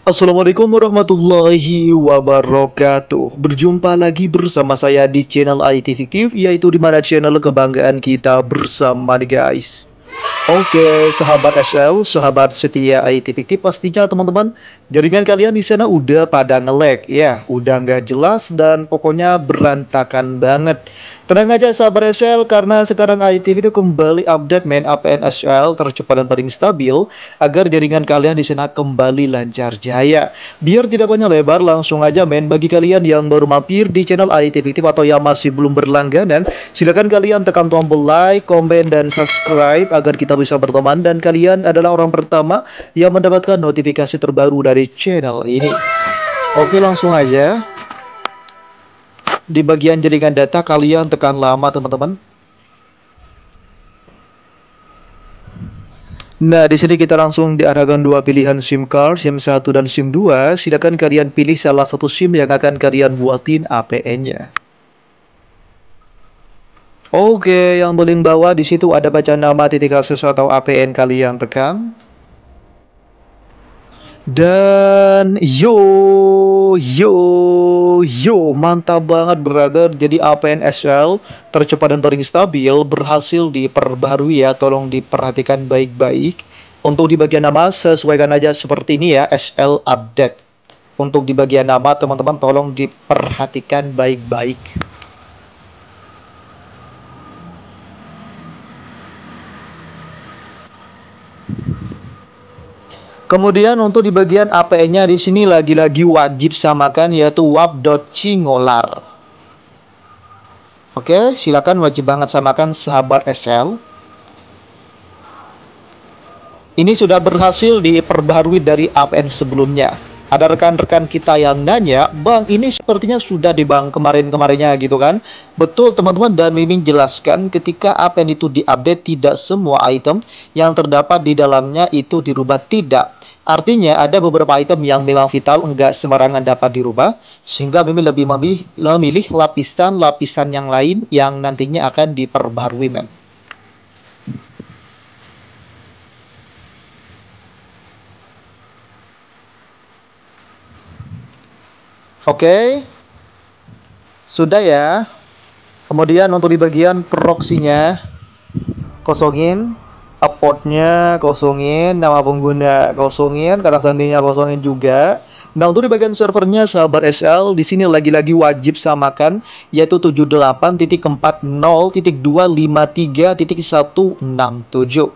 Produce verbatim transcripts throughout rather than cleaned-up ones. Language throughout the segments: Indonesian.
Assalamualaikum warahmatullahi wabarakatuh. Berjumpa lagi bersama saya di channel I T Fiktif, yaitu di mana channel kebanggaan kita bersama nih guys. Oke, sahabat S L, sahabat setia I T Fiktif, pastinya teman-teman, jaringan kalian di sana udah pada nge-lag ya, udah nggak jelas dan pokoknya berantakan banget. Tenang aja sahabat S L, karena sekarang I T Fiktif kembali update main A P N S L tercepat dan paling stabil agar jaringan kalian di sana kembali lancar jaya. Biar tidak banyak lebar, langsung aja main. Bagi kalian yang baru mampir di channel I T Fiktif atau yang masih belum berlangganan, silakan kalian tekan tombol like, komen, dan subscribe agar kita bisa berteman dan kalian adalah orang pertama yang mendapatkan notifikasi terbaru dari channel ini. Oke, langsung aja. Di bagian jaringan data kalian tekan lama teman-teman. Nah, di sini kita langsung diarahkan dua pilihan SIM card, SIM satu dan SIM dua. Silakan kalian pilih salah satu SIM yang akan kalian buatin A P N-nya. Oke, yang paling bawah di situ ada baca nama, titik akses atau A P N kalian tekan. Dan yo yo yo mantap banget brother. Jadi A P N S L tercepat dan paling stabil berhasil diperbarui ya. Tolong diperhatikan baik-baik. Untuk di bagian nama sesuaikan aja seperti ini ya, S L update. Untuk di bagian nama teman-teman tolong diperhatikan baik-baik. Kemudian untuk di bagian A P N-nya di sini lagi-lagi wajib samakan yaitu W A P Cingolar. Oke, silakan wajib banget samakan sahabat S L. Ini sudah berhasil diperbarui dari A P N sebelumnya. Ada rekan-rekan kita yang nanya, "Bang, ini sepertinya sudah di bang kemarin-kemarinnya gitu kan?" Betul teman-teman, dan Mimin jelaskan ketika A P N itu diupdate tidak semua item yang terdapat di dalamnya itu dirubah, tidak. Artinya ada beberapa item yang memang vital enggak sembarangan dapat dirubah, sehingga Mimin lebih memilih, memilih lapisan-lapisan yang lain yang nantinya akan diperbarui men. Oke, sudah ya. Kemudian untuk di bagian proxy-nya kosongin, upload-nya kosongin, nama pengguna kosongin, kata sandinya kosongin juga. Nah, untuk di bagian servernya sahabat S L, di sini lagi-lagi wajib samakan yaitu tujuh delapan titik empat nol titik dua lima tiga titik satu enam tujuh.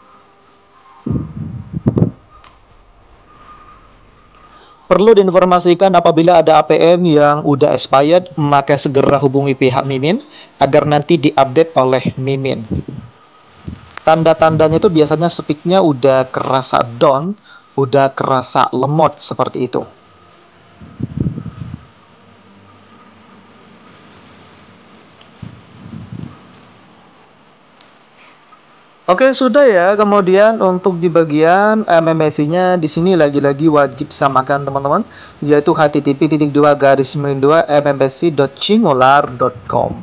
Perlu diinformasikan apabila ada A P N yang udah expired, maka segera hubungi pihak Mimin agar nanti diupdate oleh Mimin. Tanda-tandanya itu biasanya speednya udah kerasa down, udah kerasa lemot seperti itu. Oke, sudah ya. Kemudian untuk di bagian M M S I-nya di sini lagi-lagi wajib samakan teman-teman, yaitu h t t p titik dua garis miring dua m m s i dot cingolar dot com.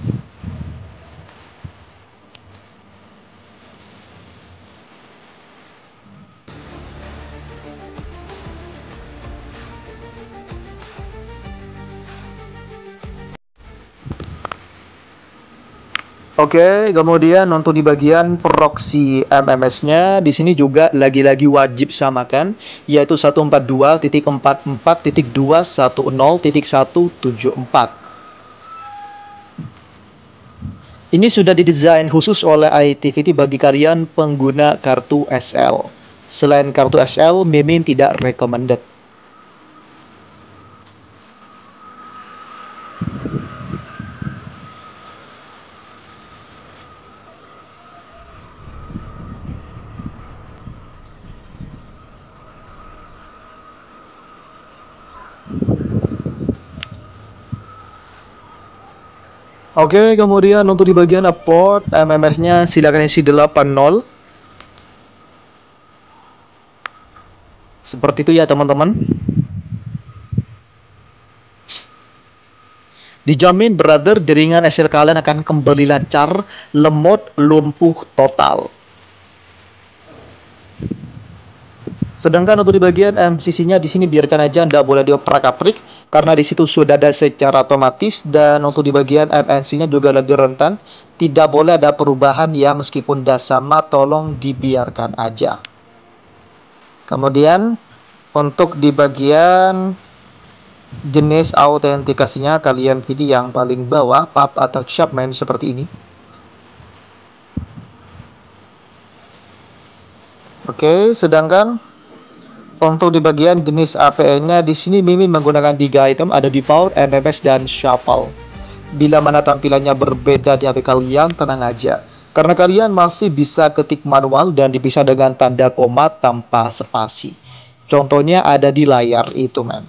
Oke, kemudian untuk di bagian proxy M M S-nya di sini juga lagi-lagi wajib samakan yaitu seratus empat puluh dua titik empat puluh empat titik dua sepuluh titik seratus tujuh puluh empat. Ini sudah didesain khusus oleh I T Fiktif bagi kalian pengguna kartu S L. Selain kartu S L, Mimin tidak recommended. Oke, kemudian untuk di bagian upload M M S-nya silakan isi delapan nol. Seperti itu ya teman-teman. Dijamin brother, jaringan S L kalian akan kembali lancar, lemot, lumpuh total. Sedangkan untuk di bagian M C C-nya di sini biarkan aja, tidak boleh dioprak-aprik karena di situ sudah ada secara otomatis. Dan untuk di bagian M N C-nya juga lebih rentan, tidak boleh ada perubahan ya, meskipun dah sama tolong dibiarkan aja. Kemudian untuk di bagian jenis autentikasinya, kalian pilih yang paling bawah, pub atau Chapman seperti ini. Oke, sedangkan untuk di bagian jenis A P N-nya di sini Mimin menggunakan tiga item, ada Default, M M S, dan Shuffle. Bila mana tampilannya berbeda di H P kalian, tenang aja, karena kalian masih bisa ketik manual dan dipisah dengan tanda koma tanpa spasi. Contohnya ada di layar itu, men.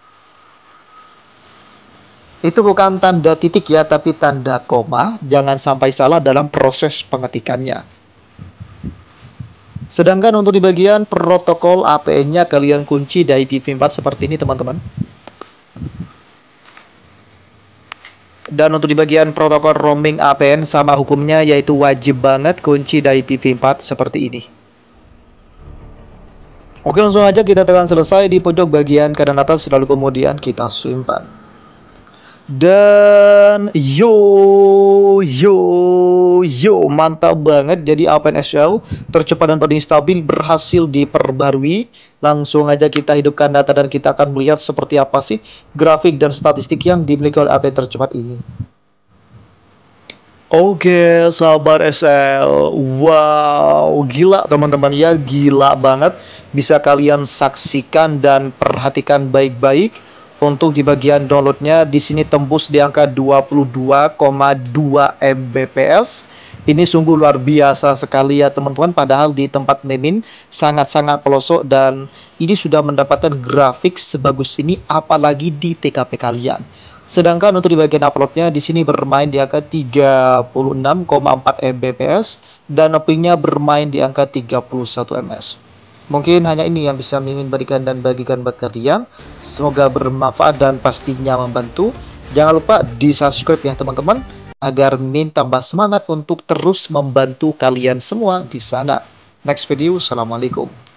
Itu bukan tanda titik ya, tapi tanda koma. Jangan sampai salah dalam proses pengetikannya. Sedangkan untuk di bagian protokol A P N-nya, kalian kunci dari I P v empat seperti ini, teman-teman. Dan untuk di bagian protokol roaming A P N sama hukumnya, yaitu wajib banget kunci dari I P v empat seperti ini. Oke, langsung aja kita tekan selesai di pojok bagian kanan atas, lalu kemudian kita simpan. Dan yo yo yo mantap banget, jadi OpenSSL tercepat dan paling stabil berhasil diperbarui. Langsung aja kita hidupkan data dan kita akan melihat seperti apa sih grafik dan statistik yang dimiliki oleh A P N tercepat ini. Oke, sahabat S L, wow, gila teman-teman ya, gila banget. Bisa kalian saksikan dan perhatikan baik-baik. Untuk di bagian downloadnya di sini tembus di angka dua puluh dua koma dua M B P S. Ini sungguh luar biasa sekali ya teman-teman. Padahal di tempat Mimin sangat-sangat pelosok dan ini sudah mendapatkan grafik sebagus ini, apalagi di T K P kalian. Sedangkan untuk di bagian uploadnya di sini bermain di angka tiga puluh enam koma empat M B P S dan pingnya bermain di angka tiga puluh satu M S. Mungkin hanya ini yang bisa Mimin berikan dan bagikan buat kalian. Semoga bermanfaat dan pastinya membantu. Jangan lupa di subscribe ya teman-teman, agar Mimin tambah semangat untuk terus membantu kalian semua di sana. Next video, assalamualaikum.